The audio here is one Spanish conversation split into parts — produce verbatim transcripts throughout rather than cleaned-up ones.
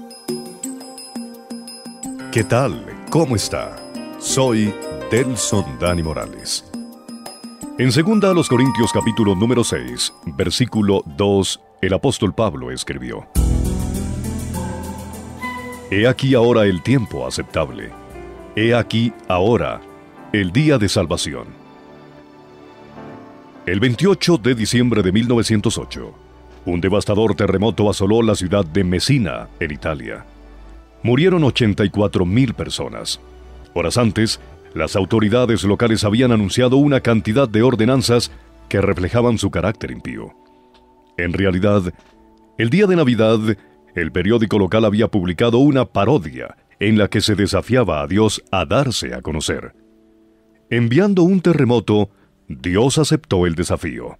¿Qué tal? ¿Cómo está? Soy Delson Dani Morales. En segunda a los Corintios capítulo número seis, versículo dos, el apóstol Pablo escribió: He aquí ahora el tiempo aceptable. He aquí ahora el día de salvación. El veintiocho de diciembre de mil novecientos ocho, un devastador terremoto asoló la ciudad de Messina, en Italia. Murieron ochenta y cuatro mil personas. Horas antes, las autoridades locales habían anunciado una cantidad de ordenanzas que reflejaban su carácter impío. En realidad, el día de Navidad, el periódico local había publicado una parodia en la que se desafiaba a Dios a darse a conocer. Enviando un terremoto, Dios aceptó el desafío.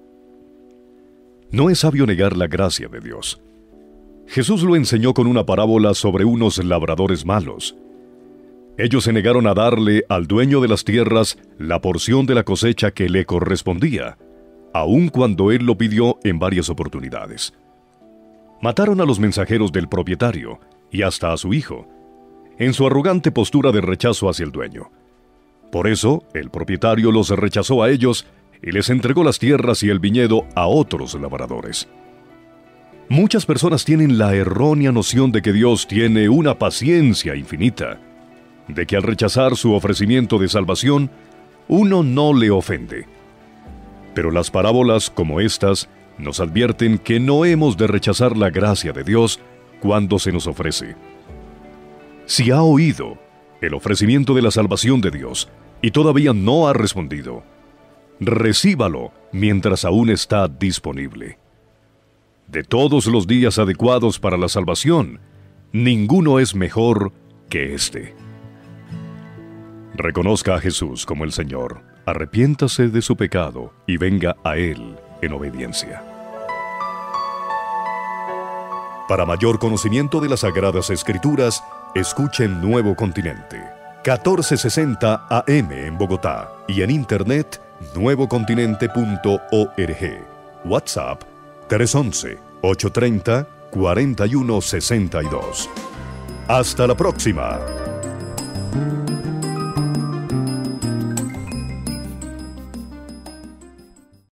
No es sabio negar la gracia de Dios. Jesús lo enseñó con una parábola sobre unos labradores malos. Ellos se negaron a darle al dueño de las tierras la porción de la cosecha que le correspondía, aun cuando él lo pidió en varias oportunidades. Mataron a los mensajeros del propietario y hasta a su hijo, en su arrogante postura de rechazo hacia el dueño. Por eso, el propietario los rechazó a ellos y les entregó las tierras y el viñedo a otros labradores. Muchas personas tienen la errónea noción de que Dios tiene una paciencia infinita, de que al rechazar su ofrecimiento de salvación, uno no le ofende. Pero las parábolas como estas nos advierten que no hemos de rechazar la gracia de Dios cuando se nos ofrece. Si ha oído el ofrecimiento de la salvación de Dios y todavía no ha respondido, recíbalo mientras aún está disponible. De todos los días adecuados para la salvación, ninguno es mejor que este. Reconozca a Jesús como el Señor, arrepiéntase de su pecado y venga a Él en obediencia. Para mayor conocimiento de las Sagradas Escrituras, escuchen Nuevo Continente, catorce sesenta A M en Bogotá y en internet nuevo continente punto org. WhatsApp tres once, ocho treinta, cuarenta y uno sesenta y dos. Hasta la próxima.